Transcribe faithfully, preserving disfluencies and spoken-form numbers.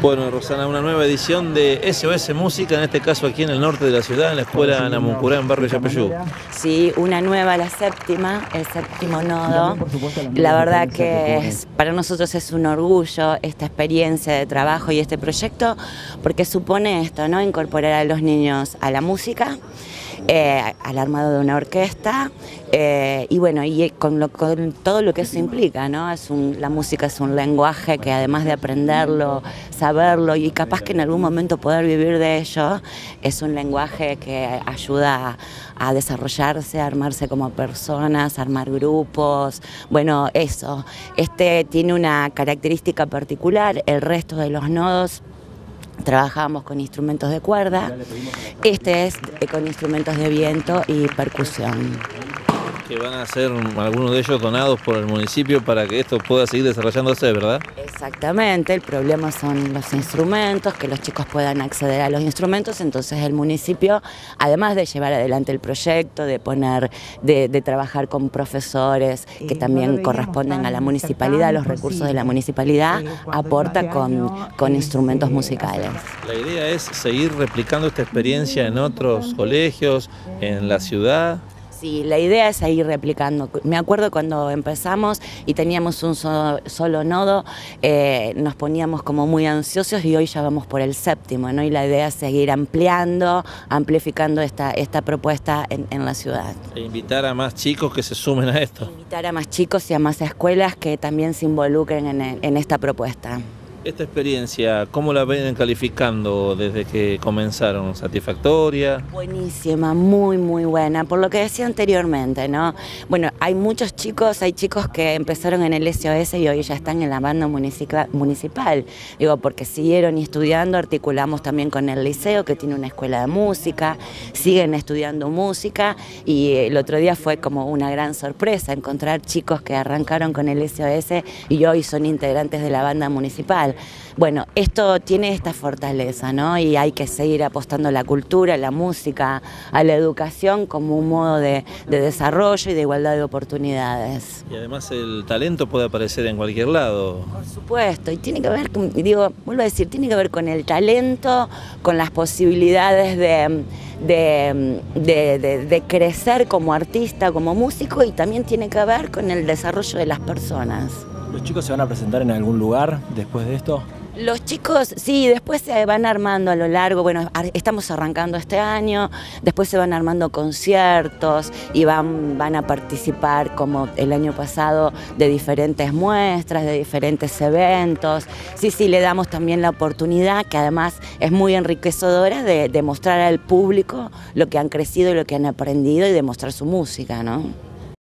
Bueno, Rosana, una nueva edición de S O S Música, en este caso aquí en el norte de la ciudad, en la escuela Namuncurá, en barrio Yapeyú. Sí, una nueva, la séptima, el séptimo nodo. La verdad que es, para nosotros es un orgullo esta experiencia de trabajo y este proyecto, porque supone esto, ¿no? Incorporar a los niños a la música, eh, al armado de una orquesta, eh, y bueno, y con, lo, con todo lo que eso implica, ¿no? Es un, la música es un lenguaje que además de aprenderlo, saberlo y capaz que en algún momento poder vivir de ello, es un lenguaje que ayuda a, a desarrollarse, a armarse como personas, a armar grupos. Bueno, eso. Este tiene una característica particular, el resto de los nodos trabajábamos con instrumentos de cuerda, este es con instrumentos de viento y percusión. Que van a ser algunos de ellos donados por el municipio para que esto pueda seguir desarrollándose, ¿verdad? Exactamente, el problema son los instrumentos, que los chicos puedan acceder a los instrumentos, entonces el municipio, además de llevar adelante el proyecto, de poner, de, de trabajar con profesores que también corresponden a la municipalidad, los recursos de la municipalidad, aporta con, con instrumentos musicales. La idea es seguir replicando esta experiencia en otros colegios, en la ciudad. Sí, la idea es seguir replicando. Me acuerdo cuando empezamos y teníamos un solo, solo nodo, eh, nos poníamos como muy ansiosos y hoy ya vamos por el séptimo, ¿no? Y la idea es seguir ampliando, amplificando esta, esta propuesta en, en la ciudad. E invitar a más chicos que se sumen a esto. Invitar a más chicos y a más escuelas que también se involucren en, en esta propuesta. Esta experiencia, ¿cómo la ven calificando desde que comenzaron? ¿Satisfactoria? Buenísima, muy muy buena, por lo que decía anteriormente, ¿no? Bueno, hay muchos chicos, hay chicos que empezaron en el S O S y hoy ya están en la banda municipal, digo, porque siguieron estudiando, articulamos también con el liceo que tiene una escuela de música, siguen estudiando música y el otro día fue como una gran sorpresa encontrar chicos que arrancaron con el S O S y hoy son integrantes de la banda municipal. Bueno, esto tiene esta fortaleza, ¿no? Y hay que seguir apostando a la cultura, a la música, a la educación como un modo de, de desarrollo y de igualdad de oportunidades. Y además el talento puede aparecer en cualquier lado. Por supuesto, y tiene que ver, digo, vuelvo a decir, tiene que ver con el talento, con las posibilidades de, de, de, de, de crecer como artista, como músico, y también tiene que ver con el desarrollo de las personas. ¿Los chicos se van a presentar en algún lugar después de esto? Los chicos, sí, después se van armando a lo largo, bueno, estamos arrancando este año, después se van armando conciertos y van, van a participar, como el año pasado, de diferentes muestras, de diferentes eventos. Sí, sí, le damos también la oportunidad, que además es muy enriquecedora, de, de mostrar al público lo que han crecido y lo que han aprendido y de mostrar su música, ¿no?